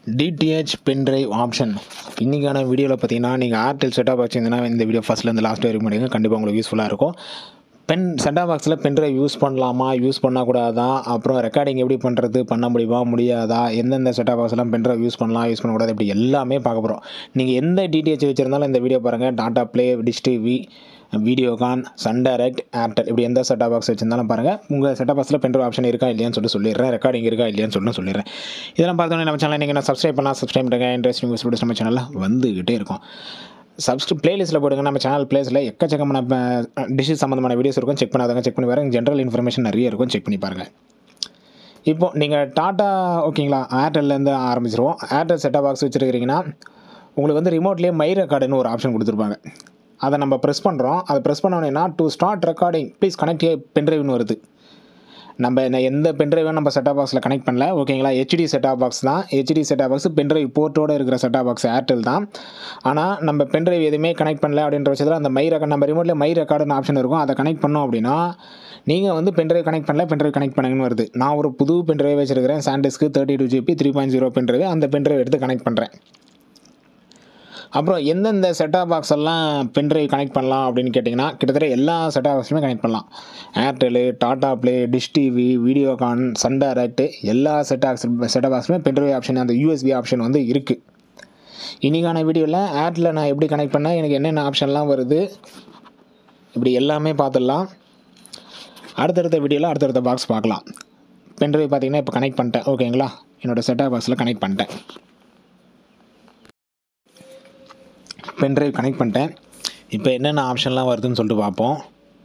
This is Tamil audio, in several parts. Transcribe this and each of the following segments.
DTH pendrive ஆப்ஷன் இன்றைக்கான வீடியோவில் பார்த்தீங்கன்னா நீங்கள் ஏர்டெல் செட்டாக வச்சுருந்தீங்கன்னா இந்த வீடியோ ஃபஸ்ட்லேருந்து லாஸ்ட் வரைக்கும் முடியுங்க. கண்டிப்பாக உங்களுக்கு யூஸ்ஃபுல்லாக இருக்கும். செட்டாக பாக்ஸில் பென்ட்ரைவ் யூஸ் பண்ணலாமா, யூஸ் பண்ணக்கூடாதா, அப்புறம் ரெக்கார்டிங் எப்படி பண்ணுறது, பண்ண முடியுமா முடியாதா, எந்தெந்த செட்டாக பாக்ஸ்லாம் பென்ட்ரைவ் யூஸ் பண்ணலாம், யூஸ் பண்ணக்கூடாது, இப்படி எல்லாமே பார்க்க போகிறோம். நீங்கள் எந்த DTH வச்சுருந்தாலும் இந்த வீடியோ பாருங்கள். Tata Play, Dish TV, Videocon, Sun Direct, Airtel இப்படி எந்த செட்டாக பாக்ஸ் வச்சிருந்தாலும் பாருங்கள். உங்கள் செட்டாக பாக்ஸில் பென்ட்ரைவ் ஆப்ஷன் இருக்கா இல்லையான்னு சொல்லிடுறேன். ரெக்கார்டிங் இருக்கா இல்லையான்னு சொல்லிடுறேன். இதெல்லாம் பார்த்தோன்னே நம்ம சேனல் நீங்கள் சப்ஸ்கிரைப் பண்ணலாம். சப்ஸ்கிரைப் பண்ணுங்க. இன்ட்ரெஸ்டிங் வீடியோஸ் நம்ம சேனலில் வந்துகிட்டே இருக்கும். பிளேலிஸ்ட்டில் போடுங்க. நம்ம சேனல் பிளேஸில் எக்கச்சக்கமான டிஷ்ஷஸ் சம்மந்தமான வீடியோஸ் இருக்கும். செக் பண்ணாதாங்க, செக் பண்ணி பாருங்கள். ஜென்ரல் இன்ஃபர்மேஷன் நிறைய இருக்கும், செக் பண்ணி பாருங்கள். இப்போது நீங்கள் டாட்டா ஓகேங்களா, ஏர்டெல்லேருந்து ஆரம்பிச்சிருவோம். ஏர்டெல் செட்டாக பாக்ஸ் வச்சுருக்கிறீங்கன்னா உங்களுக்கு வந்து ரிமோட்லேயே மை ரெக்கார்டுன்னு ஒரு ஆப்ஷன் கொடுத்துருப்பாங்க. அதை நம்ம ப்ரெஸ் பண்ணுறோம். அதை ப்ரெஸ் பண்ணோன்னா to start recording please connect பென்ட்ரைவ்னு வருது. நம்ம எந்த பென்ட்ரைவும் நம்ம செட்டாக பாக்ஸில் கனெக்ட் பண்ணல ஓகேங்களா. ஹெச்டி செட்டாக பாக்ஸ் தான். ஹெச்டி செட்டாக பாக்ஸ் பென்ட்ரைவ் போர்ட்டோடு இருக்கிற செட்டாக பாக்ஸ் ஏர்டெல் தான். ஆனால் நம்ம பென்ட்ரைவ் எதுவுமே கனெக்ட் பண்ணல அப்படின்ற பட்சத்தில் அந்த மை ரெக்கார்டு நம்ம ரிமோட்டில் மை ரெக்கார்டுன்னு ஆப்ஷன் இருக்கும். அதை கனெக்ட் பண்ணோம் அப்படின்னா நீங்கள் வந்து பென்ட்ரைவ் கனெக்ட் பண்ணல, பென்ட்ரைவ் கனெக்ட் பண்ணுங்கன்னு வருது. நான் ஒரு புது பென்ட்ரைவ் வச்சுருக்கிறேன். SanDisk 32 GB 3.0 pendrive. அந்த பென்ட்ரைவ் எடுத்து கனெக்ட் பண்ணுறேன். அப்புறம் எந்தெந்த செட்டாக பாக்ஸ் எல்லாம் பென்ட்ரைவ் கனெக்ட் பண்ணலாம் அப்படின்னு கேட்டிங்கன்னா கிட்டத்தட்ட எல்லா செட்டாக பாக்ஸுமே கனெக்ட் பண்ணலாம். Airtel, Tata Play, Dish TV, Videocon, Sun Direct எல்லா செட்டாக பாக்ஸுமே பென்ட்ரைவ் ஆப்ஷன், அந்த USB ஆப்ஷன் வந்து இருக்குது. இன்றைக்கான வீடியோவில் ஏர்டெல்லில் நான் எப்படி கனெக்ட் பண்ணேன், எனக்கு என்னென்ன ஆப்ஷன்லாம் வருது, இப்படி எல்லாமே பார்த்துடலாம். அடுத்தடுத்த வீடியோவில் அடுத்தடுத்த பாக்ஸ் பார்க்கலாம். பென்ட்ரைவ் பார்த்திங்கன்னா இப்போ கனெக்ட் பண்ணிட்டேன் ஓகேங்களா. என்னோடய செட்டாக பாக்ஸில் கனெக்ட் பண்ணிட்டேன். பென்ட்ரைவ் கனெக்ட் பண்ணிட்டேன். இப்போ என்னென்ன ஆப்ஷன்லாம் வருதுன்னு சொல்லிட்டு பார்ப்போம்.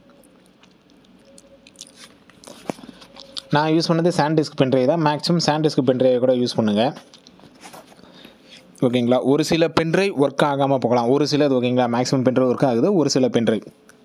நான் யூஸ் பண்ணது சாண்டிஸ்க் பென்ட்ரைவ் தான். மேக்ஸிமம் சாண்டிஸ்க் பென்ட்ரைவ் கூட யூஸ் பண்ணுங்கள் ஓகேங்களா. ஒரு சில பென்ட்ரைவ் ஒர்க் ஆகாமல் போகலாம், ஒரு சிலது ஓகேங்களா. மேக்ஸிமம் பென்ட்ரைவ் ஒர்க் ஆகுது, ஒரு சில பென்ட்ரைவ்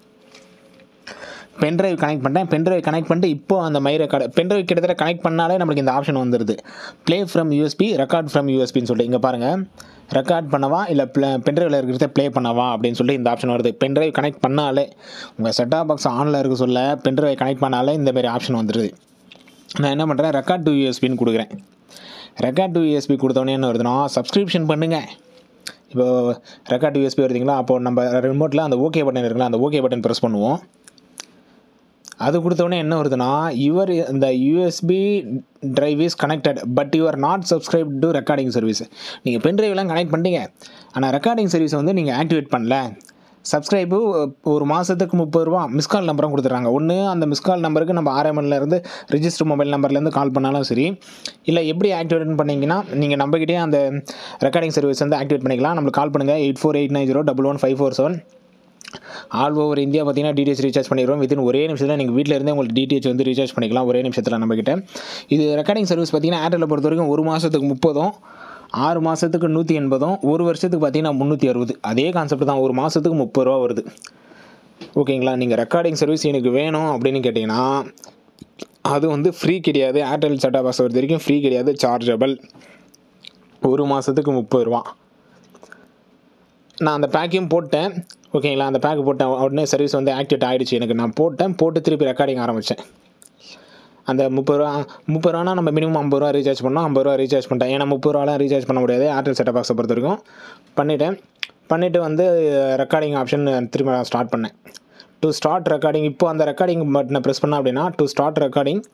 கனெக்ட் பண்ணிட்டேன். பென்ட்ரைவ் கனெக்ட் பண்ணிட்டு இப்போ அந்த மை ரெக்கார்டு பென்ட்ரைவ் கிட்டத்தட்ட கனெக்ட் பண்ணாலே நம்மளுக்கு இந்த ஆப்ஷன் வந்துடுது. Play from USB, record from USBன்னு சொல்லிட்டு இங்கே பாருங்கள். ரெக்கார்ட் பண்ணவா இல்லை பென்ட்ரைவில் இருக்கிறத ப்ளே பண்ணவா அப்படின்னு சொல்லி இந்த ஆப்ஷன் வருது. பென்ட்ரைவ் கனெக்ட் பண்ணாலே உங்கள் செட்டாக பாக்ஸ் ஆனில் இருக்க சொல்ல பென்ட்ரைவ் கனெக்ட் பண்ணாலே இந்தமாரி ஆப்ஷன் வந்துடுது. நான் என்ன பண்ணுறேன், ரெக்கார்ட் டு USBன்னு கொடுக்குறேன். ரெக்கார்ட் டு USB கொடுத்தோன்னே என்ன வருதுன்னா, சப்ஸ்கிரிப்ஷன் பண்ணுங்கள். இப்போ ரெக்கார்ட் டு USB வருதுங்களா, அப்போது நம்ம ரிமோட்டில் அந்த ஓகே பட்டன் இருக்குங்களா, அந்த ஓகே பட்டன் ப்ரெஸ் பண்ணுவோம். அது கொடுத்தோடனே என்ன வருதுன்னா, இந்த USB drive is connected but you are not subscribe to recording service. நீங்கள் பென்ட்ரைவ்லாம் கனெக்ட் பண்ணிட்டீங்க, ஆனால் ரெக்கார்டிங் சர்வீஸ் வந்து நீங்கள் ஆக்டிவேட் பண்ணல. சப்ஸ்கிரைபு ஒரு மாதத்துக்கு 30 ரூபா மிஸ்கால் நம்பரும் கொடுத்துட்றாங்க. ஒன்று அந்த மிஸ்கால் நம்பருக்கு நம்ம RMNலேருந்து ரிஜிஸ்டர் மொபைல் நம்பர்லேருந்து கால் பண்ணாலும் சரி, இல்லை எப்படி ஆக்டிவேட் பண்ணிங்கன்னா நீங்கள் நம்மகிட்டே அந்த ரெக்கார்டிங் சர்வீஸ் வந்து ஆக்டிவேட் பண்ணிக்கலாம். நம்மளுக்கு கால் பண்ணுங்கள் 8489011547. ஆல் ஓவர் இந்தியா பார்த்தீங்கன்னா DTH ரீசார்ஜ் பண்ணிடுவோம். வித்தின் ஒரே நிமிஷத்தில் நீங்கள் வீட்டில் இருந்தே உங்களுக்கு DTH வந்து ரீசார்ஜ் பண்ணிக்கலாம் ஒரே நிமிஷத்தில் நம்மக்கிட்ட. இது ரெக்கார்டிங் சர்வீஸ் பார்த்தீங்கன்னா ஏர்டெல்லை பொறுத்த வரைக்கும் ஒரு மாதத்துக்கு 30, 6 மாதத்துக்கு 180, ஒரு வருஷத்துக்கு பார்த்தீங்கன்னா 360. அதே கான்செப்ட் தான், ஒரு மாதத்துக்கு 30 ரூபா வருது ஓகேங்களா. நீங்கள் ரெக்கார்டிங் சர்வீஸ் எனக்கு வேணும் அப்படின்னு கேட்டிங்கன்னா அது வந்து ஃப்ரீ கிடையாது. ஏர்டெல் செட்டாக பாக்ஸ் பொறுத்த வரைக்கும் ஃப்ரீ கிடையாது, சார்ஜபிள். ஒரு மாதத்துக்கு 30 ரூபா. நான் அந்த பேக்கையும் போட்டேன் ஓகேங்களா. அந்த பேக் போட்டேன் உடனே சர்வீஸ் வந்து ஆக்டிவேட் ஆகிடுச்சு எனக்கு. நான் போட்டு திருப்பி ரெக்கார்டிங் ஆரம்பித்தேன். அந்த 30 ரூபானா நம்ம மினிமம் 50 ரூபா ரீசார்ஜ் பண்ணோம். 50 ரூபா ரீசார்ஜ் பண்ணிட்டேன். ஏன்னா 30 ரூபாலாம் ரீசார்ஜ் பண்ண முடியாது ஏர்டெல் செட்டாக பாக்ஸை பொறுத்த வரைக்கும். பண்ணிவிட்டு வந்து ரெக்கார்டிங் ஆப்ஷன் திரும்ப நான் ஸ்டார்ட் பண்ணேன். டு ஸ்டார்ட் ரெக்கார்டிங், இப்போ அந்த ரெக்கார்டிங் பட்டனை ப்ரெஸ் பண்ணேன் அப்படின்னா டு ஸ்டார்ட் ரெக்கார்டிங்,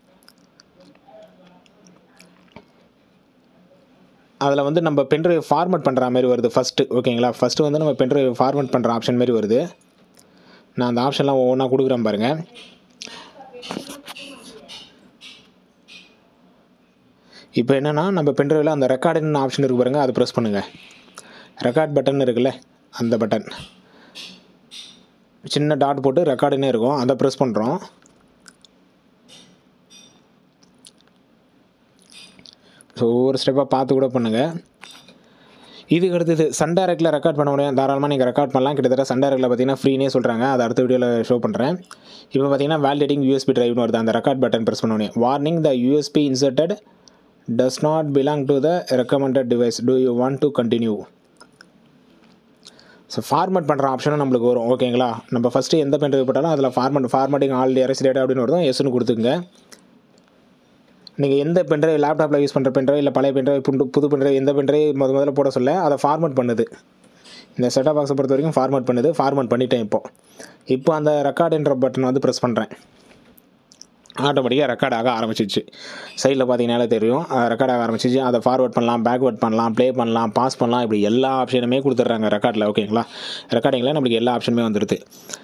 அதில் வந்து நம்ம பென்ட்ரைவ் ஃபார்மேட் பண்ணுற மாதிரி வருது ஃபஸ்ட்டு ஓகேங்களா. ஃபஸ்ட்டு வந்து நம்ம பென்ட்ரைவ் ஃபார்மேட் பண்ணுற ஆப்ஷன் மாதிரி வருது. நான் அந்த ஆப்ஷன்லாம் ஒவ்வொன்றா கொடுக்குறேன் பாருங்கள். இப்போ என்னென்னா நம்ம பென்ட்ரைவில் அந்த ரெக்கார்டுன்னு ஆப்ஷன் இருக்குது பாருங்கள், அது ப்ரெஸ் பண்ணுங்கள். ரெக்கார்ட் பட்டன் இருக்குல்ல, அந்த பட்டன் சின்ன டாட் போட்டு ரெக்கார்டுன்னே இருக்கும், அதை ப்ரெஸ் பண்ணுறோம். ஸோ ஒவ்வொரு ஸ்டெப்பாக பார்த்து கூட பண்ணுங்கள். இதுக்கு அடுத்தது சன் டைரக்டில் ரெக்கார்ட் பண்ண முடியும், தாராளமாக நீங்கள் ரெக்கார்ட் பண்ணலாம். கிட்டத்தட்ட சன் டைரக்டில் பார்த்தீங்கன்னா ஃப்ரீனே சொல்கிறாங்க, அதை அடுத்த வீடியோவில் ஷோ பண்ணுறேன். இப்போ பார்த்தீங்கன்னா வேலிடேட்டிங் USB டிரைவ்னு வருது. அந்த ரெக்கார்ட் பட்டன் ப்ரெஸ் பண்ண முடியும். Warning, the USB inserted does not belong to the recommended device, do you want to continue. So format பண்ணுற ஆப்ஷனும் நம்மளுக்கு வரும் ஓகேங்களா. நம்ம ஃபஸ்ட்டு எந்த பென்ட்ரைவ் போட்டாலும் அதில் ஃபார்மேட்டிங் ஆல் எரஸ் டேட்டா அப்படின்னு வருதும் எஸ்ன்னு கொடுத்துங்க. நீங்கள் எந்த பென்ட்ரைவ் லேப்டாப்பில் யூஸ் பண்ணுற பென்ட்ரைவ் இல்லை பழைய பென்ட்ரைவ் புது பென்ட்ரைவ் எந்த பென்ட்ரைவ் முதல்ல போட சொல்ல அதை ஃபார்மேட் பண்ணுது. இந்த செட்டாப் பாக்ஸை பொறுத்த வரைக்கும் ஃபார்மேட் பண்ணிட்டேன். இப்போ அந்த ரெக்கார்டுன்ற பட்டன் வந்து ப்ரெஸ் பண்ணுறேன். ஆட்டோமேட்டிக்காக ரெக்கார்ட் ஆக ஆரம்பிச்சிச்சு. சைடில் பார்த்தீங்கன்னாலே தெரியும் ரெக்கார்ட் ஆக ஆரம்பிச்சிச்சு. அதை ஃபார்வர்ட் பண்ணலாம், பேக்வர்ட் பண்ணலாம், ப்ளே பண்ணலாம், பாஸ் பண்ணலாம், இப்படி எல்லா ஆப்ஷனுமே கொடுத்துட்றாங்க ரெக்கார்டில். ஓகேங்களா, ரெக்கார்டிங்கில் நம்மளுக்கு எல்லா ஆப்ஷனுமே வந்துடுது.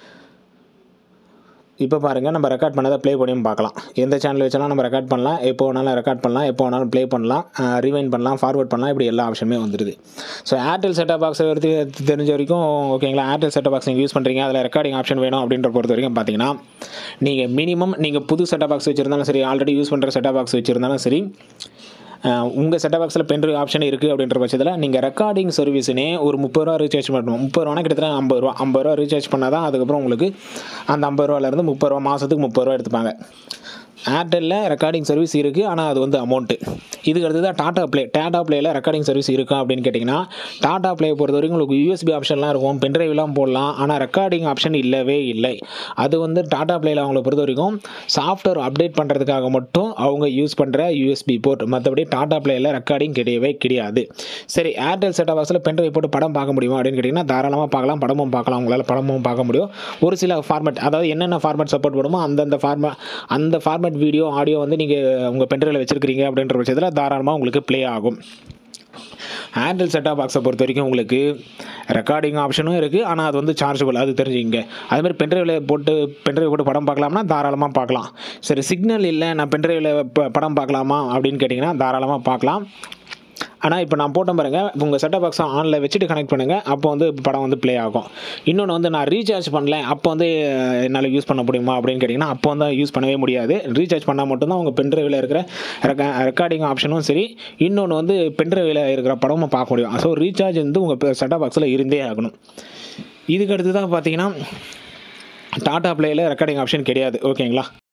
இப்போ பாருங்கள், நம்ம ரெக்கார்ட் பண்ணதை ப்ளே பண்ணியும் பார்க்கலாம். எந்த சேனல் வச்சாலும் நம்ம ரெக்கார்ட் பண்ணலாம், எப்போ வேணாலும் ரெக்கார்ட் பண்ணலாம், எப்போ வேணாலும் ப்ளே பண்ணலாம், ரிவைண்ட் பண்ணலாம், ஃபார்வர்ட் பண்ணலாம், இப்படி எல்லா ஆப்ஷனுமே வந்துடுது. ஸோ ஏர்டெல் செட்டாப் பாக்ஸை தெரிஞ்ச வரைக்கும் ஓகேங்களா, ஏர்டெல் செட்டாப் பாக்ஸ் நீங்கள் யூஸ் பண்ணுறீங்க, அதில் ரெக்கார்டிங் ஆப்ஷன் வேணும் அப்படின்ற பொறுத்த வரைக்கும் பார்த்தீங்கன்னா, நீங்கள் மினிமம் நீங்கள் புது செட்டாப் பாக்ஸ் வச்சுருந்தாலும் சரி, ஆல்ரெடி யூஸ் பண்ணுற செட்டாப் பாக்ஸ் வச்சுருந்தாலும் சரி, உங்கள் செட்டாப் பாக்ஸில் பென்ட்ரைவ் ஆப்ஷன் இருக்குது அப்படின்ற பட்சத்தில் நீங்கள் ரெக்கார்டிங் சர்வீஸ்னே ஒரு 30 ரூபா ரீசார்ஜ் பண்ணணும். 30 ரூபானா கிட்டத்தட்ட 50 ரூபா ரீசார்ஜ் பண்ணால் தான் அதுக்கப்புறம் உங்களுக்கு அந்த 50 ரூபாலேருந்து 30 ரூபா மாதத்துக்கு 30 ரூபா எடுத்துப்பாங்க. ஏர்டெல்லில் ரெக்கார்டிங் சர்வீஸ் இருக்குது, ஆனால் அது வந்து அமௌண்ட்டு. இதுக்கு அடுத்து தான் டாடா ப்ளேயில் ரெக்கார்டிங் சர்வீஸ் இருக்கா அப்படின்னு கேட்டிங்கன்னா, டாடா ப்ளே பொறுத்த வரைக்கும் உங்களுக்கு யூஎஸ்பி ஆப்ஷன்லாம் இருக்கும், பென்ட்ரைவ்லாம் போடலாம், ஆனால் ரெக்கார்டிங் ஆப்ஷன் இல்லவே இல்லை. அது வந்து டாடா ப்ளேயில் அவங்கள பொறுத்த வரைக்கும் சாஃப்ட்வேர் அப்டேட் பண்ணுறதுக்காக மட்டும் அவங்க யூஸ் பண்ணுற யூஎஸ்பி போர்ட், மற்றபடி டாடா ப்ளேயில் ரெக்கார்டிங் கிடையாது. சரி, ஏர்டெல் செட்டாப் பாக்ஸில் பென்ட்ரைவ் போட்டு படம் பார்க்க முடியுமா அப்படின்னு கேட்டிங்கன்னா, தாராளமாக பார்க்கலாம், படமும் பார்க்கலாம். உங்களால் படமும் பார்க்க முடியும். ஒரு சில ஃபார்மேட், அதாவது என்னென்ன ஃபார்மேட் சப்போர்ட் பண்ணுமோ அந்த ஃபார்மேட் வீடியோ ஆடியோ வந்து நீங்கள் உங்கள் பென்ட்ரைவில் வச்சுருக்கிறீங்க அப்படின்ற பட்சத்தில் தாராளமாக உங்களுக்கு ப்ளே ஆகும். ஏர்டெல் செட்டாப் பாக்ஸை பொறுத்த வரைக்கும் உங்களுக்கு ரெக்கார்டிங் ஆப்ஷனும் இருக்குது, ஆனால் அது வந்து சார்ஜபிள், அது தெரிஞ்சுங்க. அதுமாதிரி பென்ட்ரைவ் போட்டு படம் பார்க்கலாம்னா தாராளமாக பார்க்கலாம். சரி, சிக்னல் இல்லை, நான் பென்ட்ரைவில் படம் பார்க்கலாமா அப்படின்னு கேட்டிங்கன்னா தாராளமாக பார்க்கலாம். ஆனால் இப்போ நான் போட்டேன் பாருங்கள், உங்கள் செட்டாப் பாக்ஸை ஆனில் வச்சுட்டு கனெக்ட் பண்ணுங்கள், அப்போ வந்து படம் வந்து ப்ளே ஆகும். இன்னொன்று வந்து நான் ரீசார்ஜ் பண்ணல, அப்போ வந்து என்னால் யூஸ் பண்ண முடியுமா அப்படின்னு கேட்டிங்கன்னா, அப்போ வந்து யூஸ் பண்ணவே முடியாது. ரீசார்ஜ் பண்ணால் மட்டும்தான் உங்கள் பென்ட்ரைவில் இருக்கிற ரெக்கார்டிங் ஆப்ஷனும் சரி, இன்னொன்று வந்து பென்ட்ரைவில் இருக்கிற படமும் பார்க்க முடியும். ஸோ ரீசார்ஜ் வந்து உங்கள் செட்டாப் பாக்ஸில் இருந்தே ஆகணும். இதுக்கு அடுத்து தான் பார்த்தீங்கன்னா டாடா ப்ளேயில் ரெக்கார்டிங் ஆப்ஷன் கிடையாது. ஓகேங்களா.